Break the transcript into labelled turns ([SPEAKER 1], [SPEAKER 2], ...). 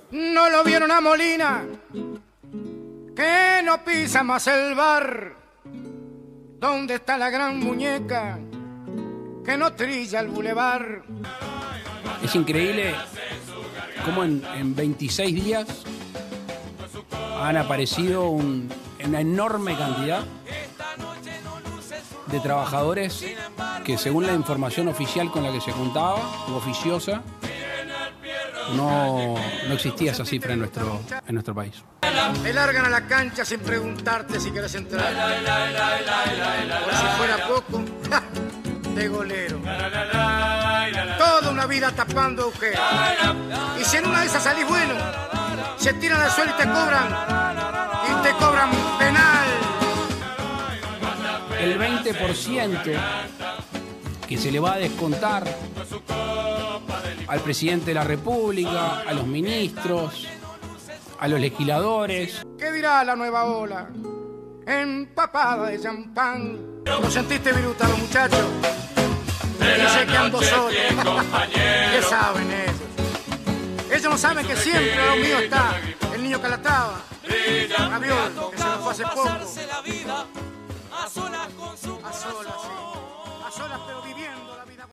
[SPEAKER 1] No lo vieron a Molina, que no pisa más el bar. ¿Dónde está la gran muñeca que no trilla el bulevar?
[SPEAKER 2] Es increíble cómo en 26 días han aparecido una enorme cantidad de trabajadores que, según la información oficial con la que se contaba, o oficiosa, no existía esa cifra en nuestro país.
[SPEAKER 1] Te largan a la cancha sin preguntarte si quieres entrar. Por si fuera poco, de golero. Toda una vida tapando agujeros. Y si en una de esas salís bueno, se tiran al suelo y te cobran penal.
[SPEAKER 2] El 20% que se le va a descontar al presidente de la República, a los ministros, a los legisladores.
[SPEAKER 1] ¿Qué dirá la nueva ola? Empapada de champán. ¿Lo sentiste, Viruta, los muchachos? Dice que ando solo. ¿Qué saben ellos? Ellos no saben que siempre a lo mío está el niño Calatrava, Gabriel, que se nos fue hace poco.